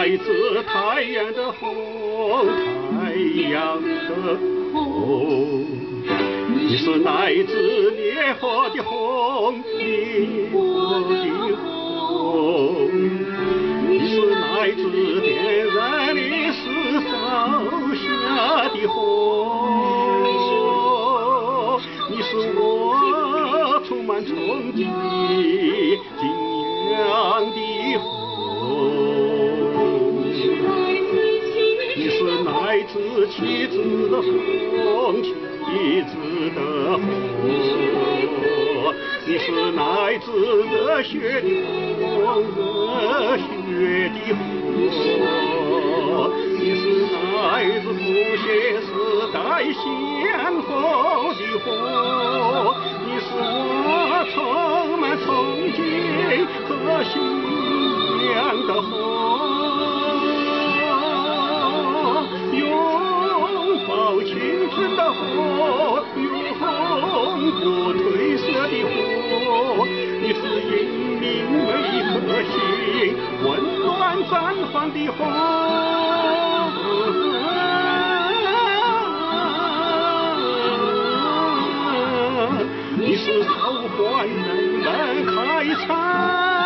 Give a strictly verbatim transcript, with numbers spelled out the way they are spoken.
来自太阳的红，太阳的红。你是来自烈火的红，烈火的红。你是来自点燃历史烧下的红。你是我充满憧憬的敬仰的红。你是来自旗帜的红，旗帜的红。你是来自热血的红，热血的红。你是来自书写时代先锋的红。你是我充满憧憬和信仰的红。拥抱青春的红，永不褪色的红。你是引领每颗心温暖绽放的红。你是召唤人们开采